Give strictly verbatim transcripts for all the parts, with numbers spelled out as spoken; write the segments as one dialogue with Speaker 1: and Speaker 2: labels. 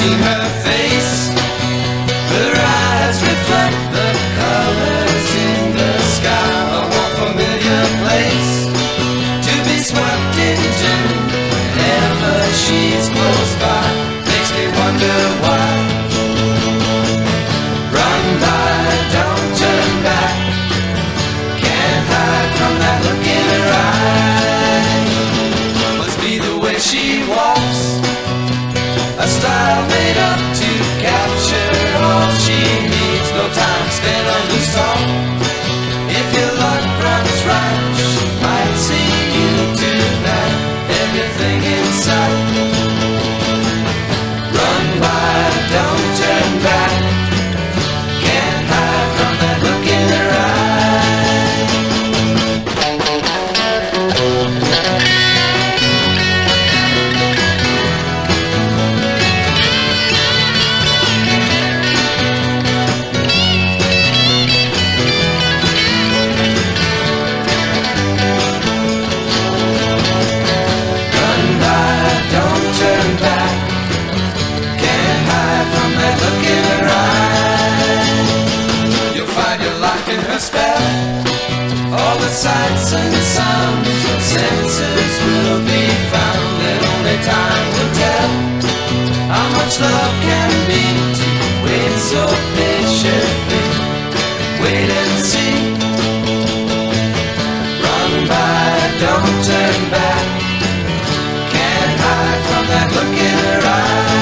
Speaker 1: seen her face. Her eyes reflect the colors in the sky, a warm familiar place to be swept into whenever she's close by. Makes me wonder why. Run by, don't turn back. Can't hide from that look in her eye. Must be the way she walks, a style made up to capture all she needs. No time spent on loose talk. If your luck runs right, she might see you tonight. Everything in sight. Run by, don't turn back. Can't hide from that look in her eye. Run by, don't turn back. Can't hide from that look in her eye. You'll find your life in her spell. All the sights and sounds your senses will be found, and only time will tell how much love can be to wait so patiently. Wait and see. Run by, don't turn back. Can't hide from that look in her eye.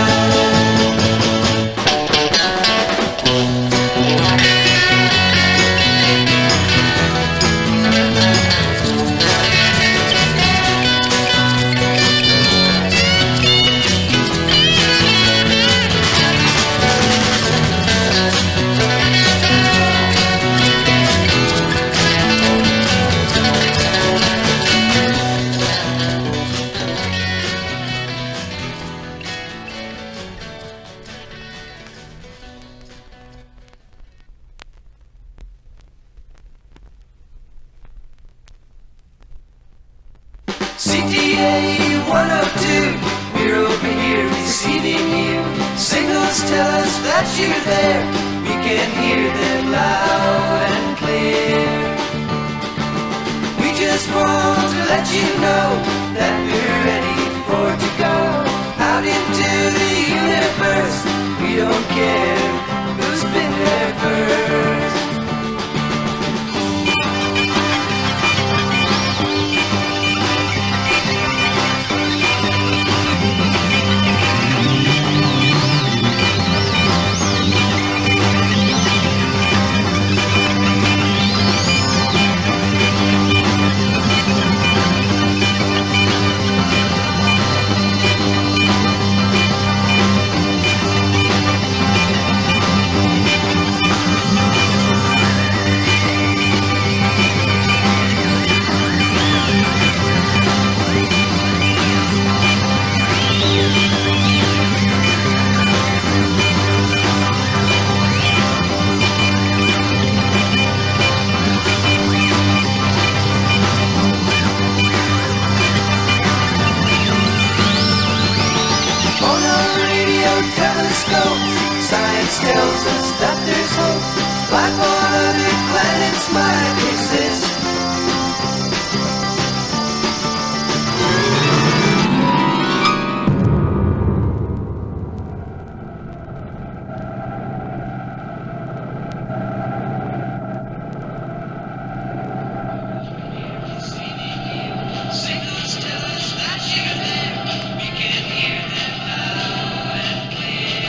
Speaker 1: C T A one oh two, we're over here receiving you. Signals tell us that you're there. We can hear them loud and clear. We just want to let you know that we're ready for to go out into the universe. We don't care who's been there first. Science tells us that there's hope. Life on other planets might exist. Signals tell us that you're there. We can hear them loud and clear.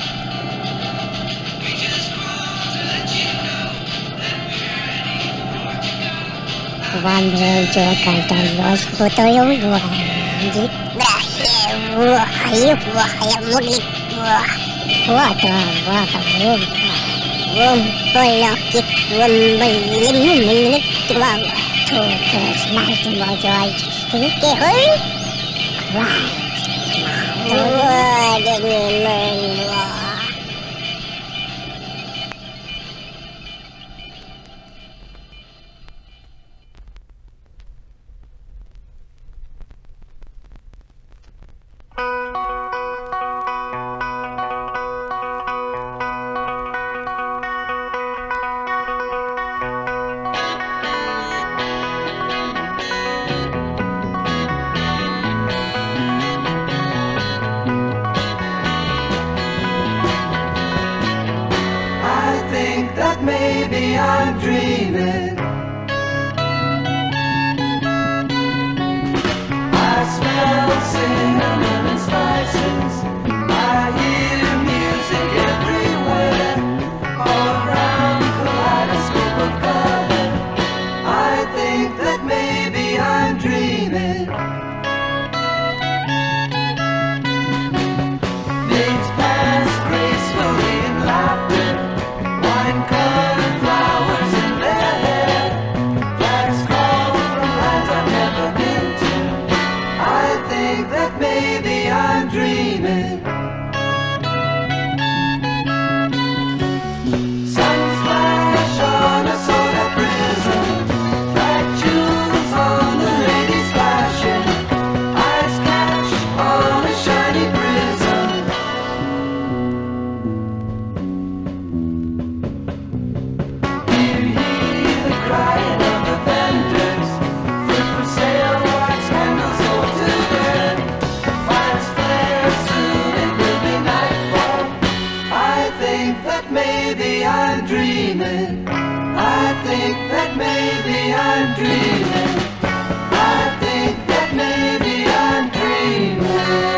Speaker 1: We just want to let you know that we're ready for to go.
Speaker 2: Wanderer Joker los fotoyolua git wah ayo wah ayo mugit wah wah wah wah wah bolak git wah belim menit wah tuh terus naik mau joy sedikit hoi wah wah dengan wah.
Speaker 1: maybe I'm dreaming. I smell cinnamon and spices. I hear music everywhere, all around kaleidoscope of color. I think that maybe I'm dreaming. Days pass gracefully in laughter, wine-colored flowers in their hair. Flags call from lands I've never been to. I think that maybe I'm dreaming. Suns flash on a soda prism, bright jewels on the lady's fashion. Eyes catch on a shiny prism. You hear the crying of the vendors, fruit for sale, wax candles sold to burn. Fires flare, soon it will be nightfall. I think that maybe I'm dreaming. I think that maybe I'm dreaming. I think that maybe I'm dreaming.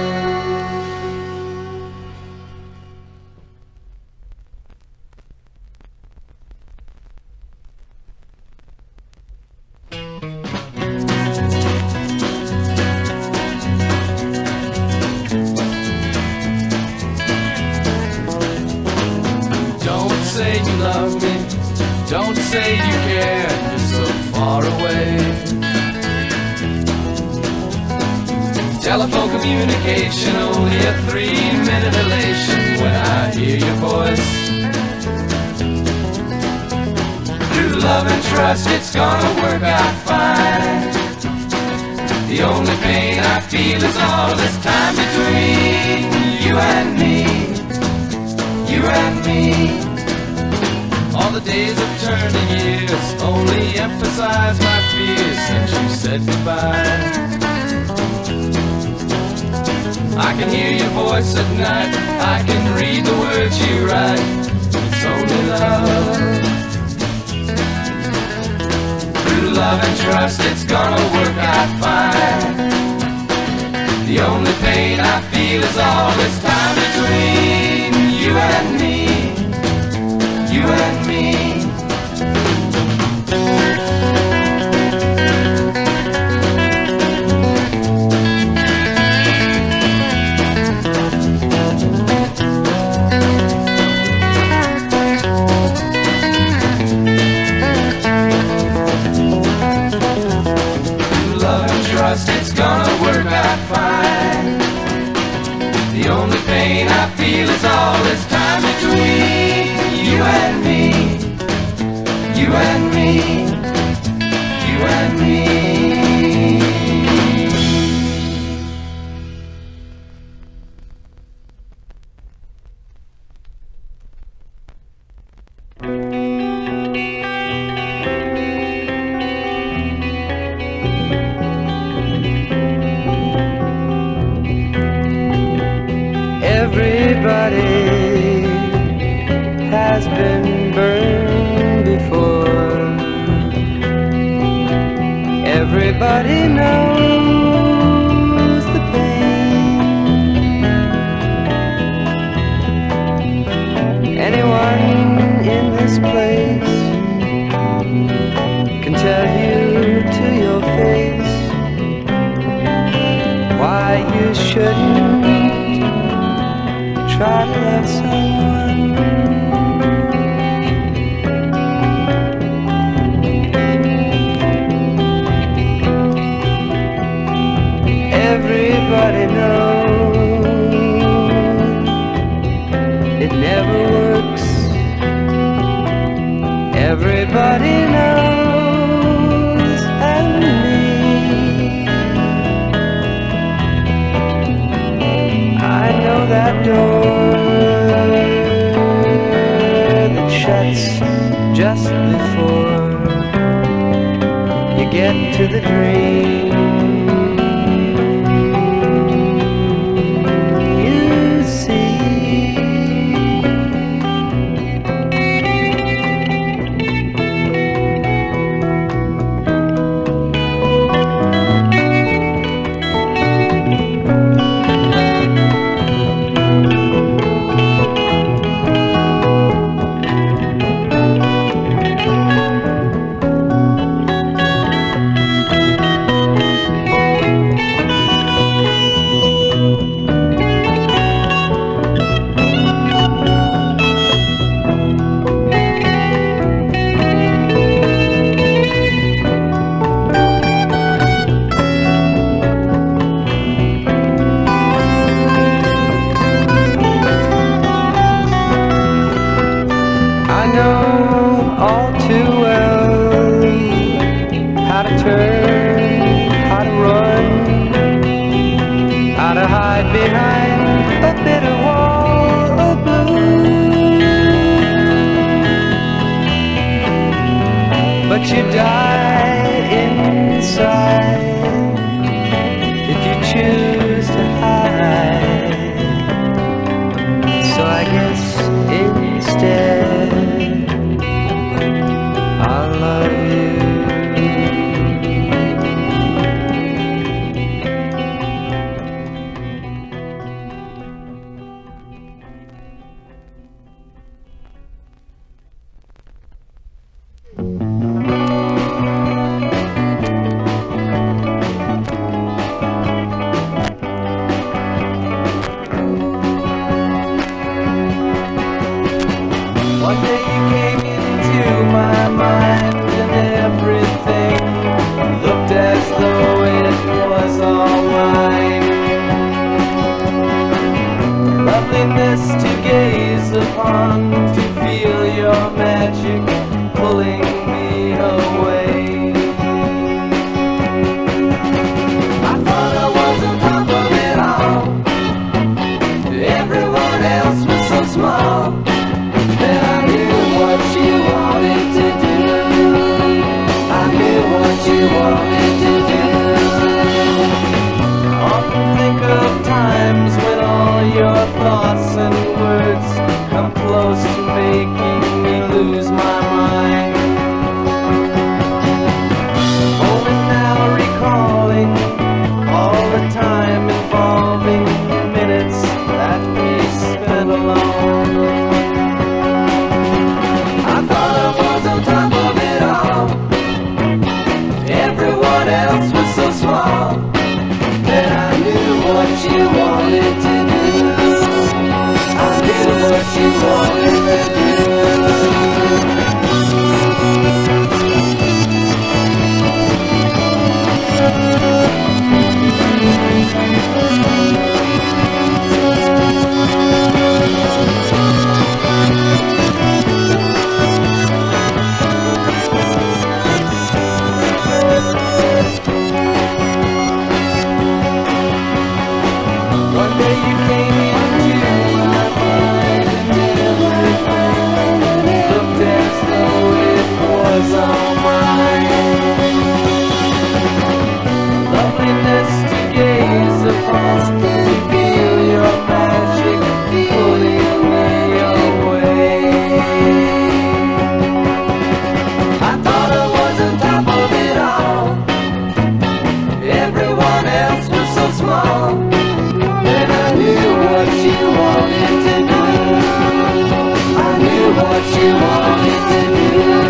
Speaker 1: Don't say you love me, don't say you care, you're so far away. Telephone communication, only a three-minute elation when I hear your voice. Through love and trust, it's gonna work out fine. The only pain I feel is all this time between you and me, you and me. All the days have turned to years, only emphasize my fears since you said goodbye. I can hear your voice at night, I can read the words you write. It's only love. Through love and trust, it's gonna work out fine. The only pain I feel is all this time between you and me, you and me. Love and trust, it's gonna work out fine. The only pain I feel is all this time between you and me, you and me, you and me. Everybody has been burned before. Everybody knows the pain. Anyone in this place can tell you to your face why you shouldn't try to love someone. Everybody knows it never works. Everybody knows, and me. I know that door that shuts just before you get to the dream. You see,
Speaker 3: let you die inside if you choose to hide. So I guess instead I'll love you. One day you came into my mind and everything looked as though it was all mine. Loveliness to gaze upon, to feel your magic pulling me away. I thought I was on top of it all. Everyone else was so small. That I knew what you wanted to do. I knew what you wanted to do. I often think of times when all your thoughts and words come close to making me lose my mind. Only now recalling all the time involving minutes that we spent alone. Everyone else was so small that I knew what you wanted to do. I knew what you wanted to do. One day you came into my mind and everything looked as though it was all mine. Loveliness to gaze upon, to feel your magic pulling me away. I thought I was on top of it all. Everyone else was so small. And I knew what you wanted to do. I knew what you wanted to do.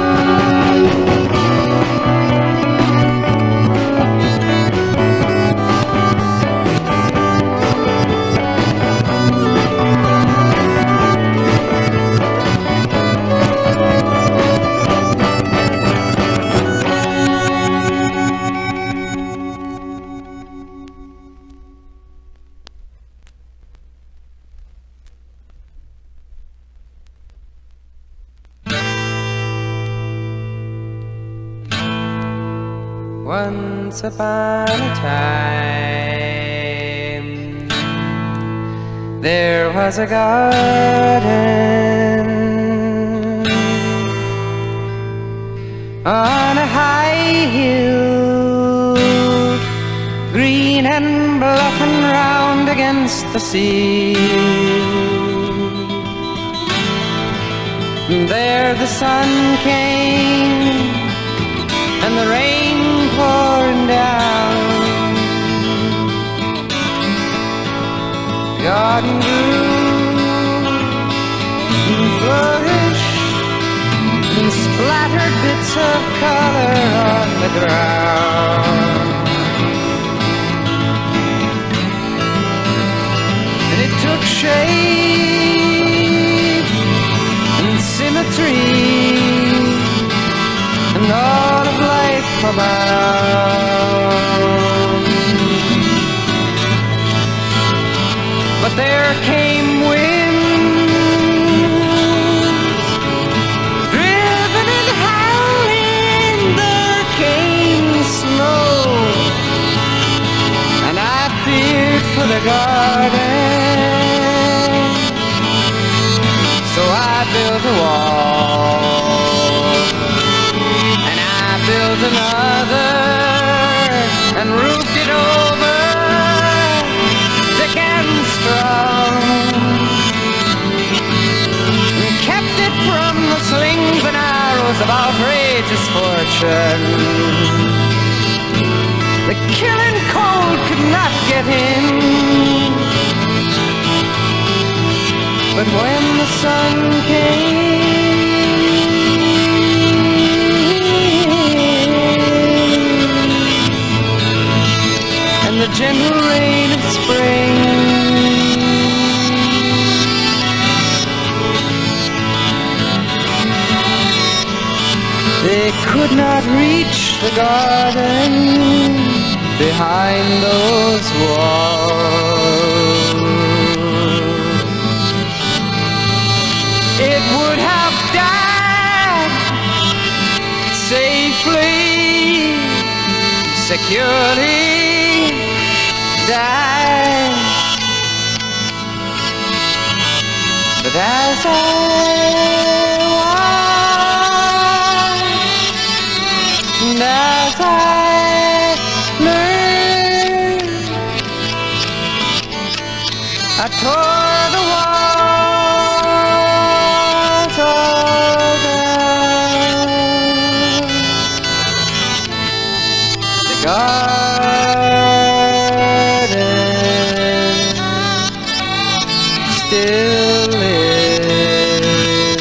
Speaker 3: Once upon a time, there was a garden on a high hill, green and bluff and round against the sea. There the sun came and the rain pouring down. The garden grew and flourished and splattered bits of color on the ground. And it took shape and symmetry and all of life abound. But there came winds, driven and howling. There came snow, and I feared for the garden. So I built a wall, and I destruction. The killing cold could not get in, but when the sun came, and the gentle rain of spring, they could not reach the garden behind those walls. It would have died safely, securely died. But as I and as I learned, I tore the walls all down. The garden still lives.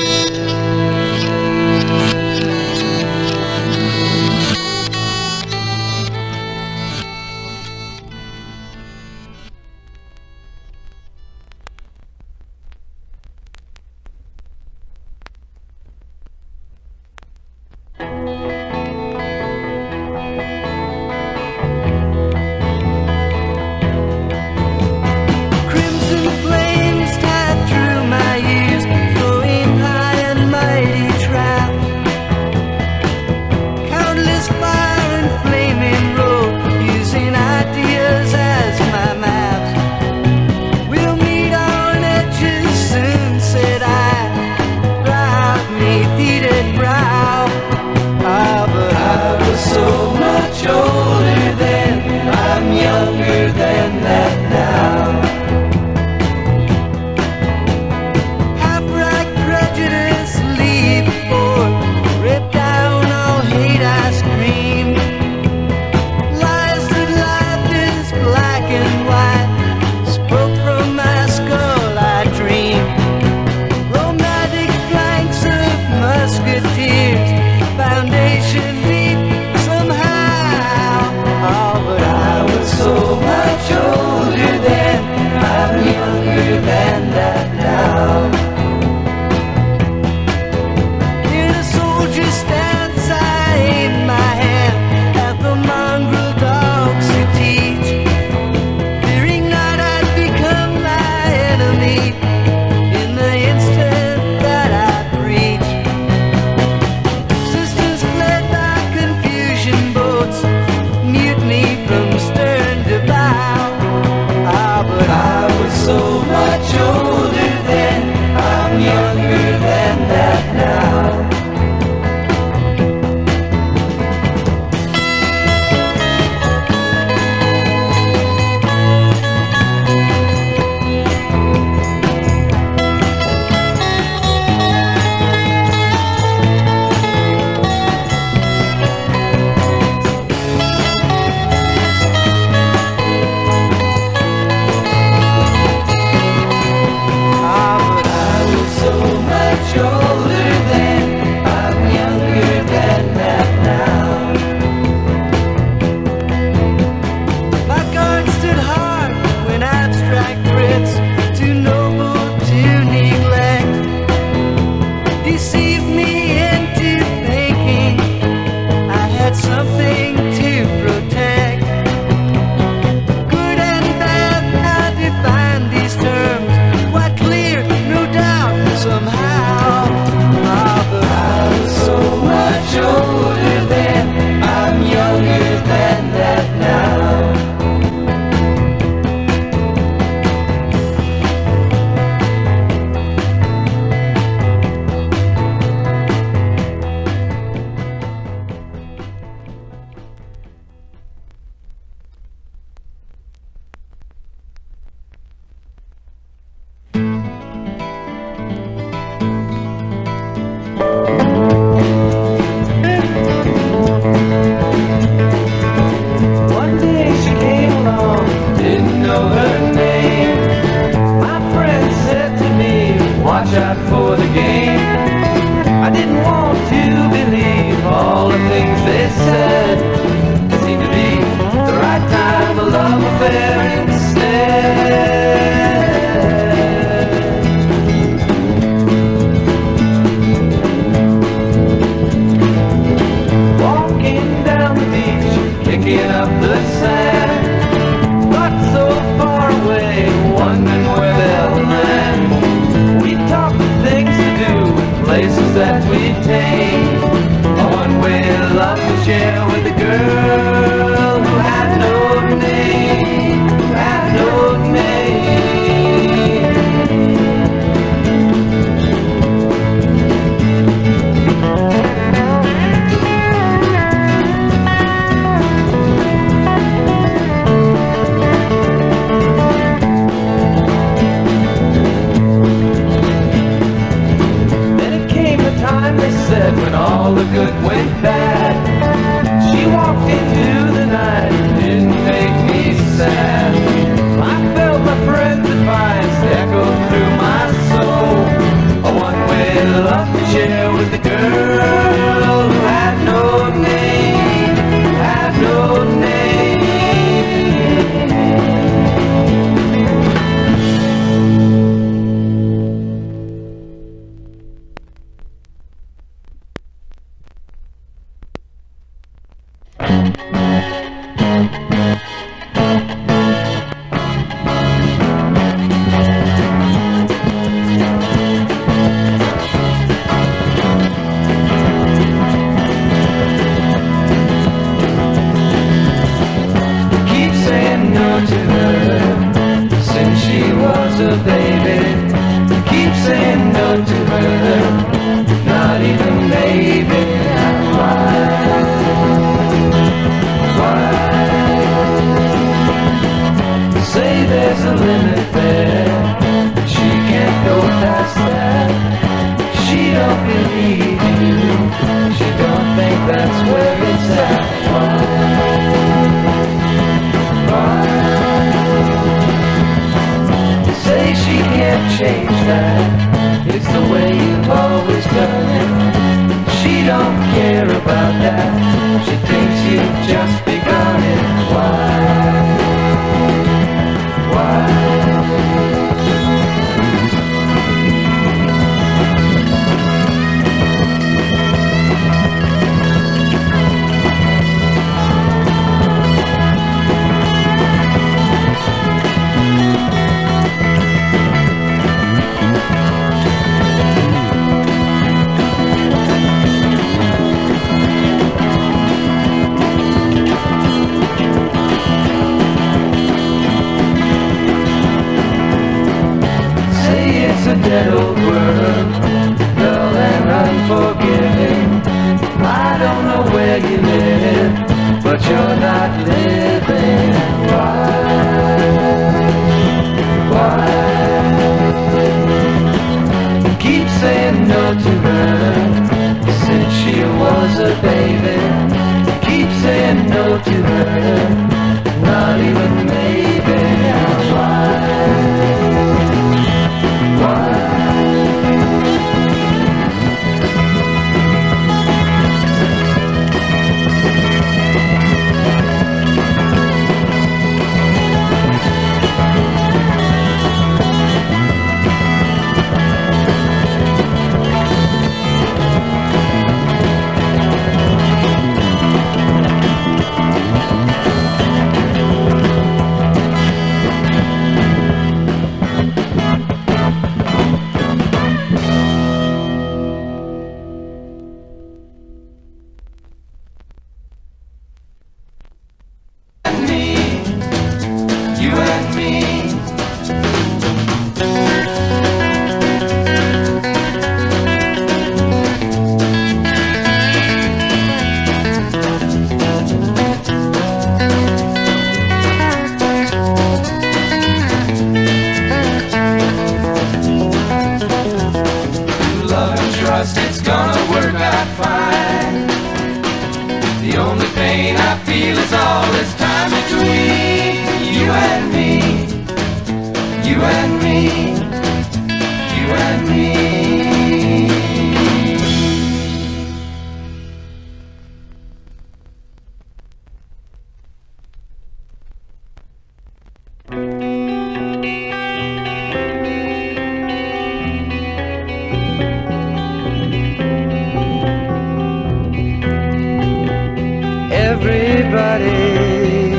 Speaker 3: Crimson flames tied through my ears, flowing high and mighty trap. Countless fire and flaming road, using ideas as my maps. We'll meet on edges soon, said I, proud me heated brow. Ah, but I was so much older then, I'm younger than that now. Half-right prejudice, leave for, rip down all hate I scream. Lies that life is black and white, spoke from my skull I dream. Romantic flanks of musketeers, foundation deep somehow. Oh, but I was so much older then, I'm younger than that now. In a soldier stance I aim my hand at the mongrel dogs who teach, fearing not I'd become my enemy in the instant that I preach. Sisters fled by confusion boats, mutiny from stern to bow. Ah, but I was so much older then, I'm younger than that now.
Speaker 1: that we take. A one-way love to share with a girl who had no name, who had no name. When all the good went bad, she walked into the night and didn't make me sad. I felt my friend's advice echo through my soul. A one-way love to share with the girl who had no name, who had no name.
Speaker 3: Everybody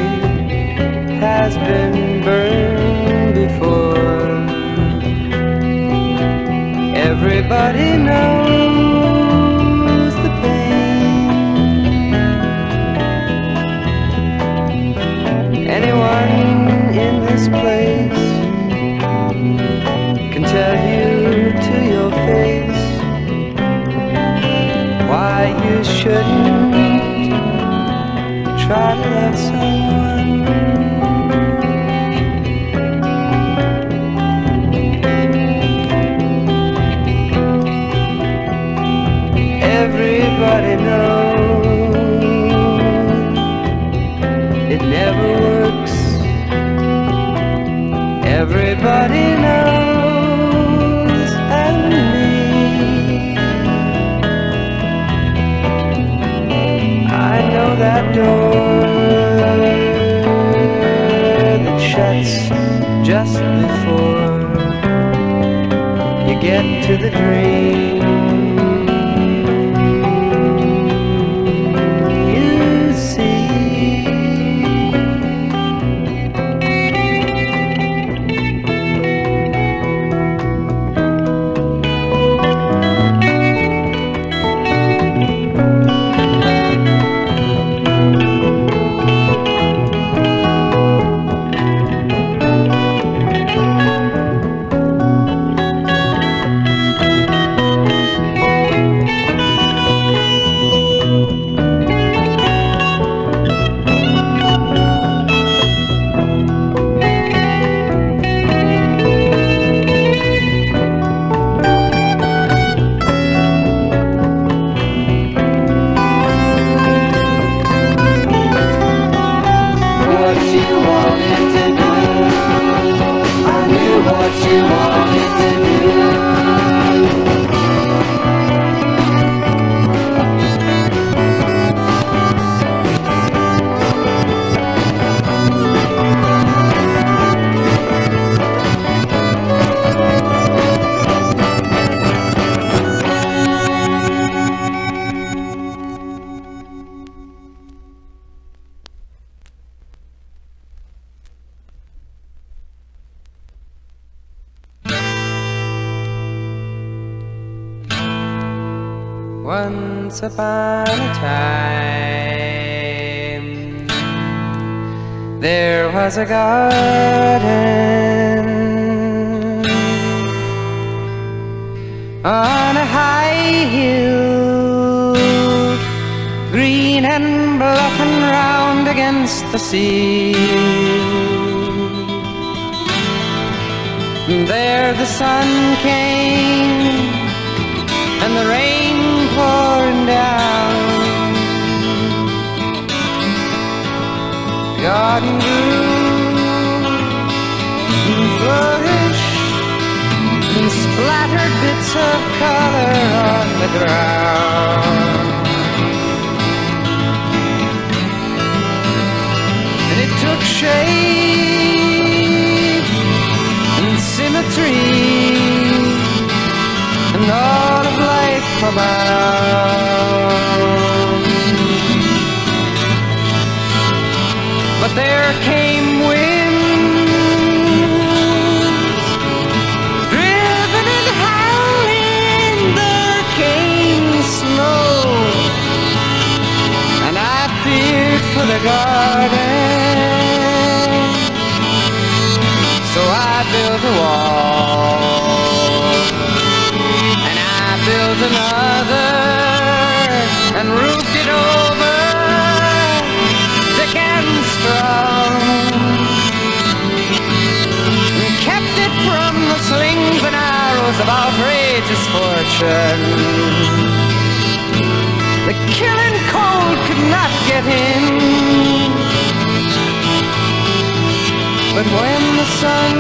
Speaker 3: has been burned before. Everybody knows to get to the dream. You see,
Speaker 4: once upon a time there was a garden on a high hill, green and bluff and round against the sea. There the sun came and the rain pouring down. The garden grew and flourished and splattered bits of color on the ground. And it took shape and symmetry and all of life abound. But there came winds, driven and howling. There came snow, and I feared for the garden. So I built a wall, and I built another, and roofed it over, thick and strong, and kept it from the slings and arrows of outrageous fortune. The killing cold could not get in, but when the sun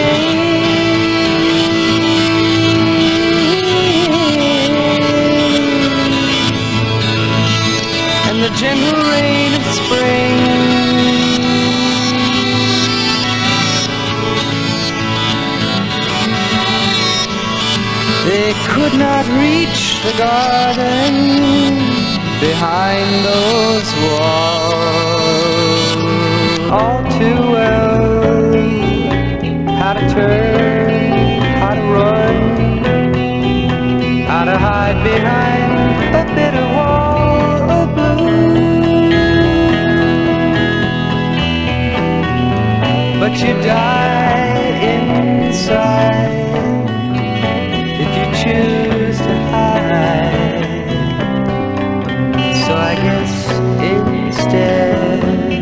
Speaker 4: came and the gentle rain of spring, they could not reach the garden behind those walls. All too well how to turn, how to run, how to hide behind a bitter wall of blue. But you die inside if you choose to hide. So I guess instead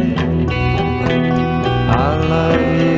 Speaker 4: I'll love you.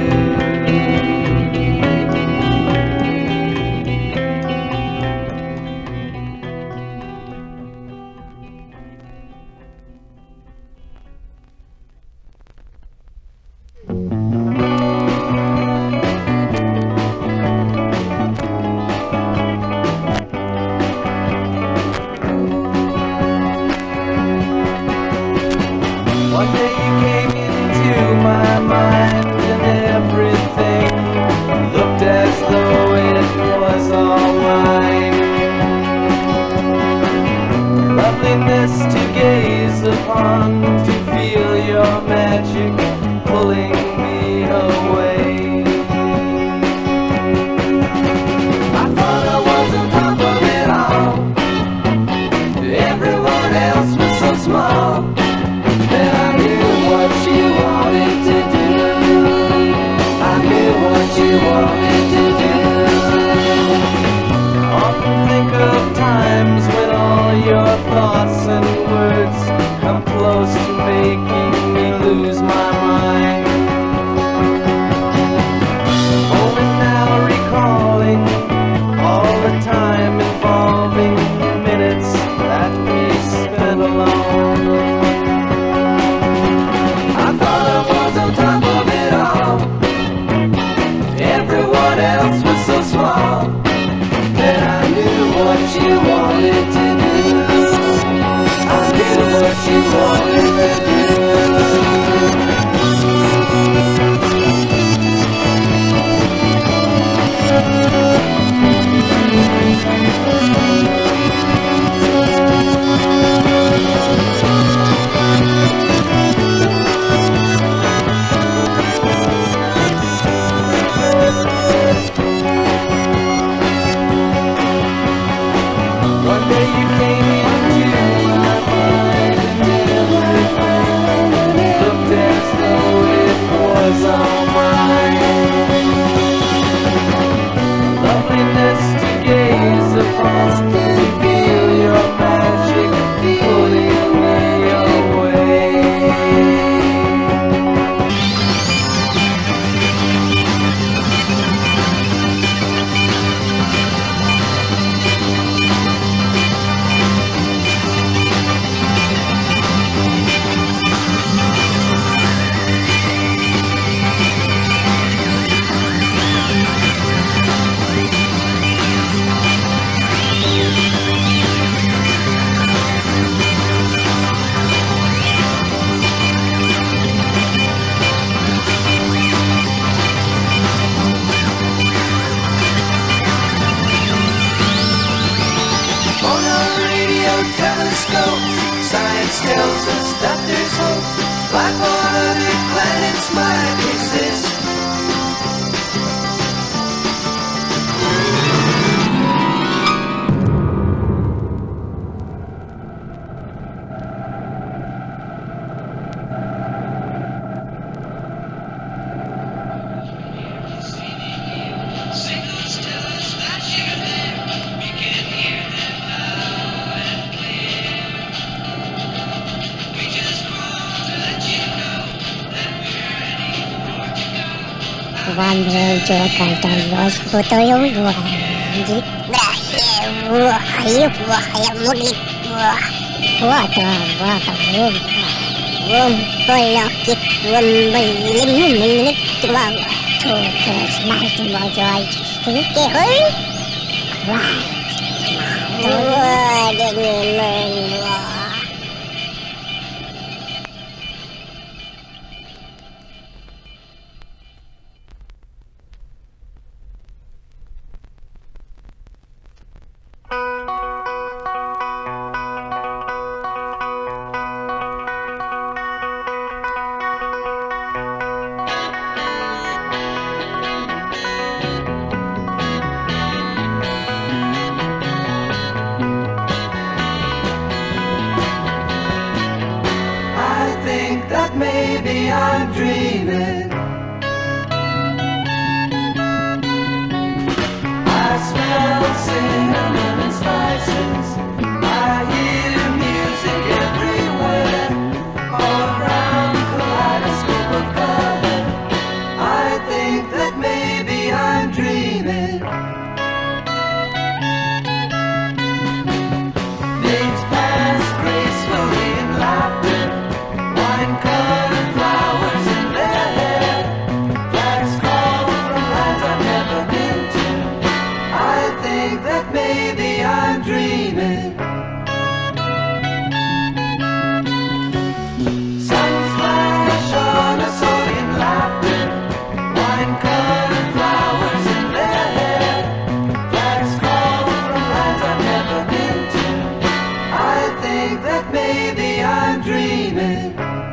Speaker 1: telescope. Science tells us that there's hope. Life on other planets might exist.
Speaker 2: Wander Jakarta los fotoyong wajib berakhir wahai wahai mulik wah wata wata wum wum pelakit wum belim milik wah tuh terus mati mojoi suke hoi wah wah dengan wah.
Speaker 1: Maybe I'm dreaming. I smell cinnamon and spices. I hear music everywhere, all around kaleidoscope of color. I think that maybe I'm dreaming. Days pass gracefully in laughter. Wine colored flowers in their hair. Flags call from lands I've never been to. I think that maybe I'm dreaming. Suns flash on us all in laughter. Wine colored flowers in their hair. Flags call from lands I've never been to. I think that maybe I'm dreaming.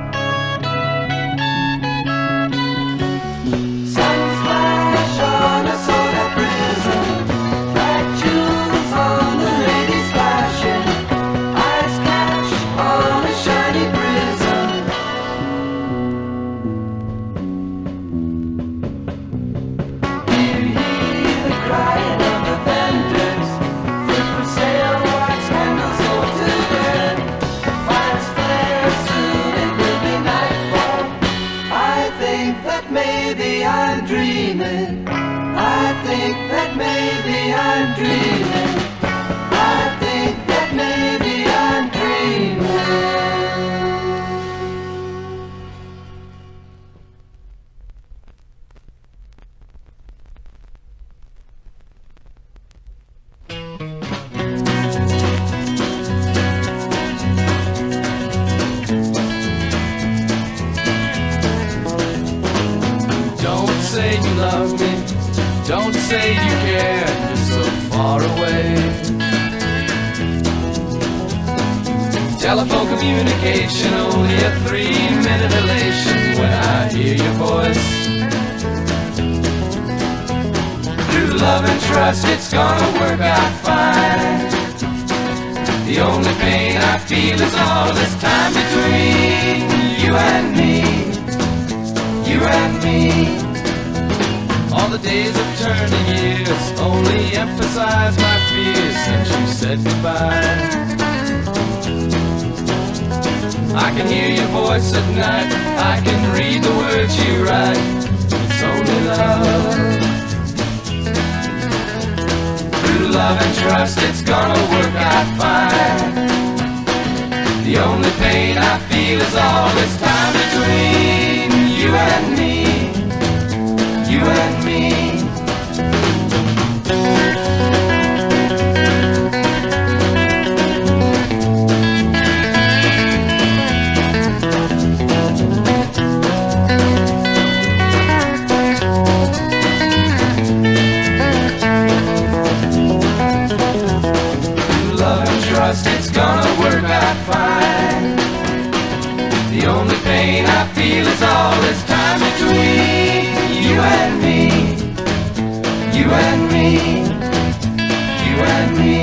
Speaker 1: Maybe I'm dreaming. I think that maybe I'm dreaming. I think that maybe I'm dreaming. Say you love me, don't say you care, you're so far away. Telephone communication, only a three-minute elation when I hear your voice. Through love and trust, it's gonna work out fine. The only pain I feel is all this time between you and me, you and me. All the days of turning years only emphasize my fears since you said goodbye. I can hear your voice at night, I can read the words you write. It's only love. Through love and trust, it's gonna work out fine. The only pain I feel is all this time between you and me, you and me. Love and trust, it's gonna work out fine. The only pain I feel is all this time between you and me, you and me, you and me.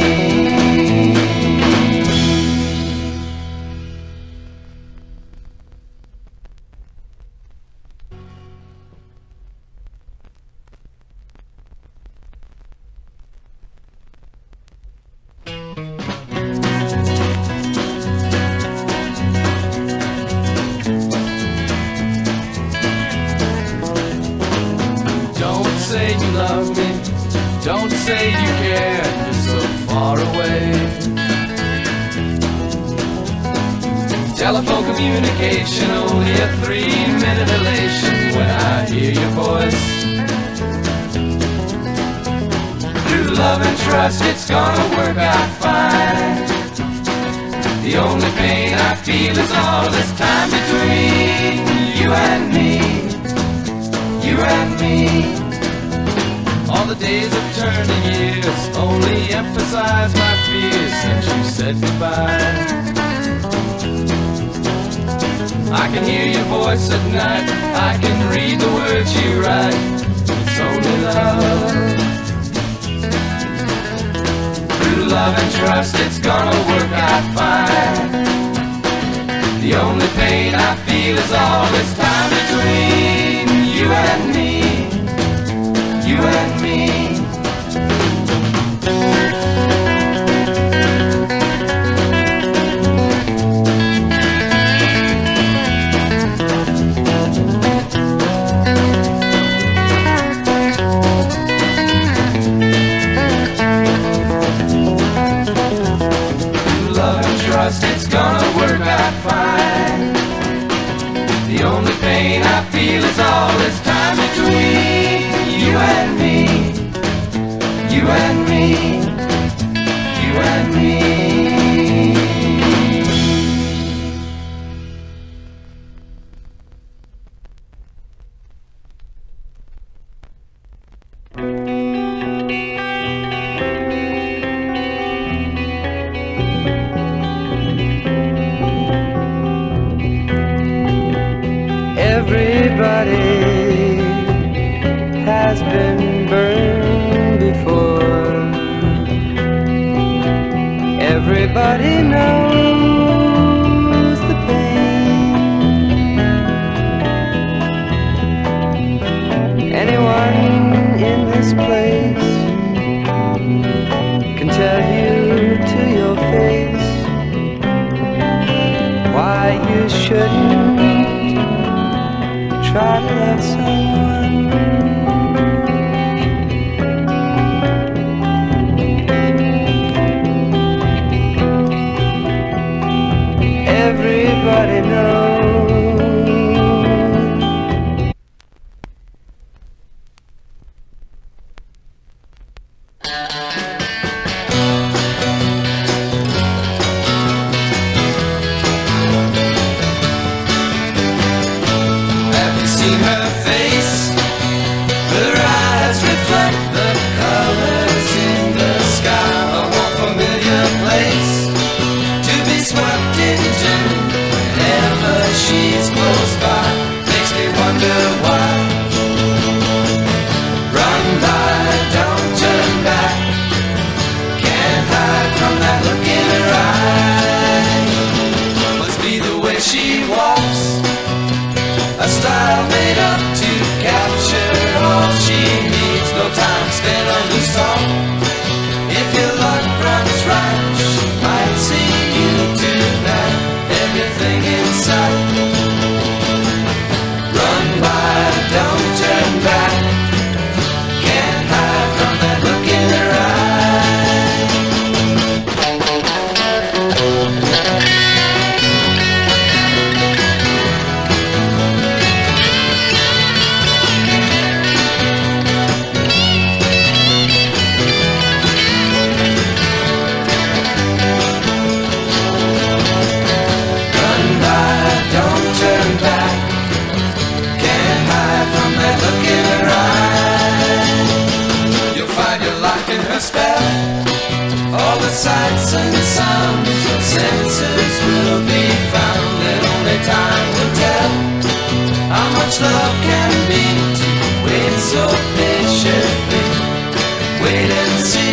Speaker 1: Say you love me, don't say you care, you're so far away. Telephone communication, only a three-minute elation when I hear your voice. Through love and trust, it's gonna work out fine. The only pain I feel is all this time between you and me, you and me. All the days of turning years only emphasize my fears since you said goodbye. I can hear your voice at night, I can read the words you write. It's only love. Through love and trust, it's gonna work out fine. The only pain I feel is all this time between you and me, you and me. Love and trust, it's gonna work out fine. The only pain I feel is all this time between you and me, you and me, you and me.
Speaker 4: Everybody has been burned before. Everybody knows the pain. Anyone in this place can tell you to your face why you shouldn't try to love someone. Everybody knows.
Speaker 1: Have you seen her face? Her eyes reflect the colors in the sky. A warm familiar place to be swept into whenever she's close by. Makes me wonder why. Run by, don't turn back. Can't hide from that look in her eye. Must be the way she walks, a style made up to capture all she needs. No time spent on the song. If your luck runs right, she might see you tonight. Everything in sight. Run by, don't turn back. Can't hide from that look in her eye. Run by, don't turn back. Can't hide from that look in her eye. You'll find you're locked in her spell. All the sights and sounds your senses so patiently. Wait and see.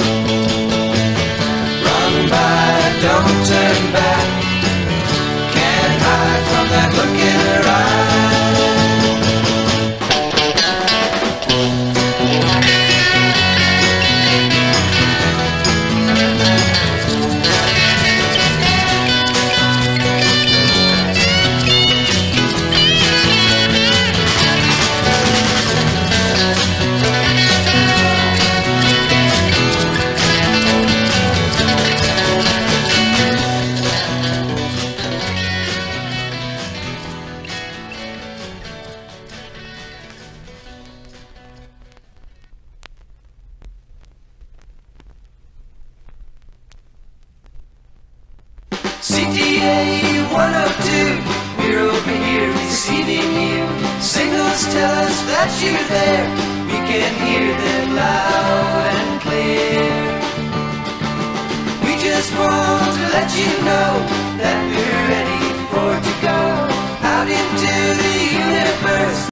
Speaker 1: Run by, don't turn back. Can't hide from that look in her eye. C T A one oh two, we're over here receiving you. Signals tell us that you're there. We can hear them loud and clear. We just want to let you know